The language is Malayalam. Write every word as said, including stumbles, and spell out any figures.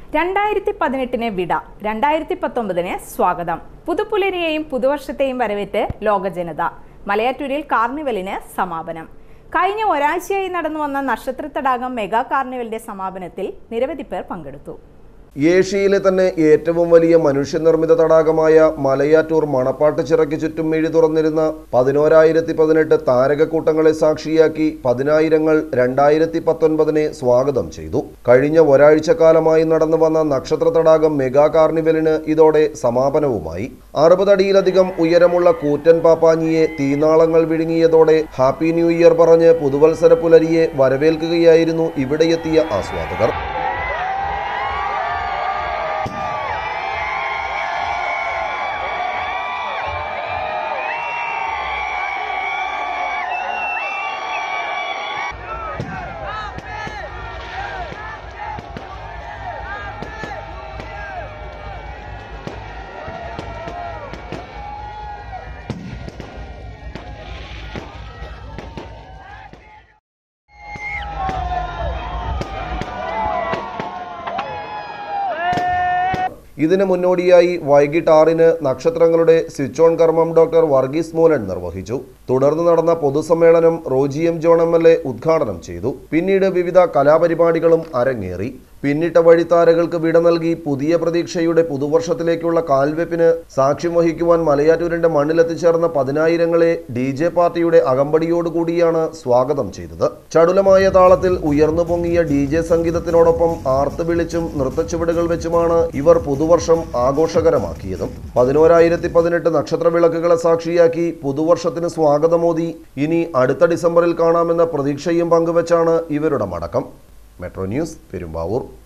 രണ്ടായിരത്തി പതിനെട്ടിനെ വിട, രണ്ടായിരത്തി പത്തൊമ്പതിന് സ്വാഗതം. പുതുപ്പുലരിയെയും പുതുവർഷത്തെയും വരവേറ്റ് ലോകജനത. മലയാറ്റൂരിൽ കാർണിവലിന് സമാപനം. കഴിഞ്ഞ ഒരാഴ്ചയായി നടന്നു വന്ന നക്ഷത്രത്തടാകം മെഗാ കാർണിവലിന്റെ സമാപനത്തിൽ നിരവധി പേർ പങ്കെടുത്തു. ഏഷ്യയിലെ തന്നെ ഏറ്റവും വലിയ മനുഷ്യനിർമ്മിത തടാകമായ മലയാറ്റൂർ മണപ്പാട്ടുച്ചിറയ്ക്ക് ചുറ്റും മിഴി തുറന്നിരുന്ന പതിനോരായിരത്തി പതിനെട്ട് താരകക്കൂട്ടങ്ങളെ സാക്ഷിയാക്കി പതിനായിരങ്ങൾ രണ്ടായിരത്തി പത്തൊൻപതിനെ സ്വാഗതം ചെയ്തു. കഴിഞ്ഞ ഒരാഴ്ചക്കാലമായി നടന്നു വന്ന നക്ഷത്രത്തടാകം മെഗാ കാർണിവലിന് ഇതോടെ സമാപനവുമായി. അറുപതടിയിലധികം ഉയരമുള്ള കൂറ്റൻ പാപ്പാഞ്ഞിയെ തീനാളങ്ങൾ വിഴുങ്ങിയതോടെ ഹാപ്പി ന്യൂ ഇയർ പറഞ്ഞ് പുതുവത്സര പുലരിയെ വരവേൽക്കുകയായിരുന്നു ഇവിടെയെത്തിയ ആസ്വാദകർ. ഇതിന് മുന്നോടിയായി വൈകിട്ട് ആറിന് നക്ഷത്രങ്ങളുടെ സ്വിച്ച് ഓൺ കർമ്മം ഡോക്ടർ വർഗീസ് മോലൻ നിർവഹിച്ചു. തുടർന്ന് നടന്ന പൊതുസമ്മേളനം Roji M John M L A ഉദ്ഘാടനം ചെയ്തു. പിന്നീട് വിവിധ കലാപരിപാടികളും അരങ്ങേറി. പിന്നിട്ട വഴിത്താരകൾക്ക് വിട നൽകി പുതിയ പ്രതീക്ഷയുടെ പുതുവർഷത്തിലേക്കുള്ള കാൽവെപ്പിന് സാക്ഷ്യം വഹിക്കുവാൻ മലയാറ്റൂരിന്റെ മണ്ണിലെത്തിച്ചേർന്ന പതിനായിരങ്ങളെ ഡി ജെ പാർട്ടിയുടെ അകമ്പടിയോടുകൂടിയാണ് സ്വാഗതം ചെയ്തത്. ചടുലമായ താളത്തിൽ ഉയർന്നു പൊങ്ങിയ ഡി ജെ സംഗീതത്തിനോടൊപ്പം ആർത്ത് വിളിച്ചും നൃത്തച്ചുവടുകൾ വെച്ചുമാണ് ഇവർ പുതുവർഷം ആഘോഷകരമാക്കിയതും. പതിനോരായിരത്തി പതിനെട്ട് നക്ഷത്ര വിളക്കുകളെ സാക്ഷിയാക്കി പുതുവർഷത്തിന് സ്വാഗതമോദി ഇനി അടുത്ത ഡിസംബറിൽ കാണാമെന്ന പ്രതീക്ഷയും പങ്കുവച്ചാണ് ഇവരുടെ മടക്കം. Metro news, Perumbavoor.